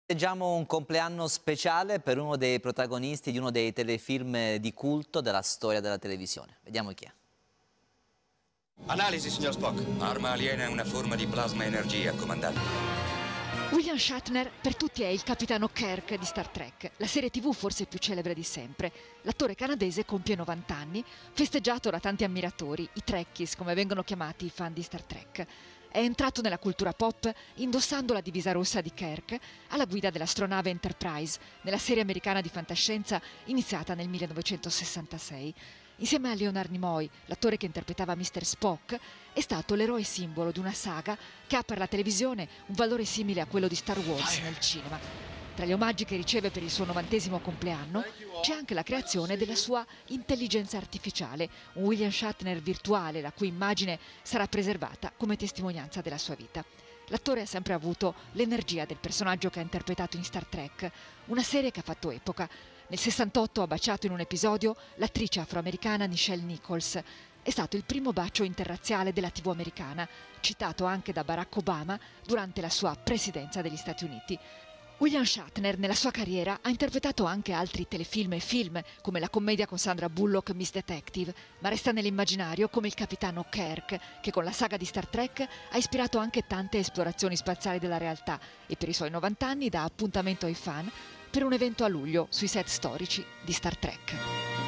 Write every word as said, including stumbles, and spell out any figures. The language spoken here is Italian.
Festeggiamo un compleanno speciale per uno dei protagonisti di uno dei telefilm di culto della storia della televisione. Vediamo chi è. Analisi, signor Spock. Arma aliena è una forma di plasma energia, comandante. William Shatner per tutti è il capitano Kirk di Star Trek, la serie tivù forse più celebre di sempre. L'attore canadese compie novanta anni, festeggiato da tanti ammiratori, i Trekkies come vengono chiamati i fan di Star Trek. È entrato nella cultura pop indossando la divisa rossa di Kirk alla guida dell'astronave Enterprise, nella serie americana di fantascienza iniziata nel millenovecentosessantasei. Insieme a Leonard Nimoy, l'attore che interpretava mister Spock, è stato l'eroe simbolo di una saga che ha per la televisione un valore simile a quello di Star Wars nel cinema. Tra gli omaggi che riceve per il suo novantesimo compleanno c'è anche la creazione della sua intelligenza artificiale, un William Shatner virtuale la cui immagine sarà preservata come testimonianza della sua vita. L'attore ha sempre avuto l'energia del personaggio che ha interpretato in Star Trek, una serie che ha fatto epoca. Nel sessantotto ha baciato in un episodio l'attrice afroamericana Nichelle Nichols. È stato il primo bacio interrazziale della tivù americana, citato anche da Barack Obama durante la sua presidenza degli Stati Uniti. William Shatner nella sua carriera ha interpretato anche altri telefilm e film, come la commedia con Sandra Bullock Miss Detective, ma resta nell'immaginario come il capitano Kirk, che con la saga di Star Trek ha ispirato anche tante esplorazioni spaziali della realtà e per i suoi novanta anni dà appuntamento ai fan per un evento a luglio sui set storici di Star Trek.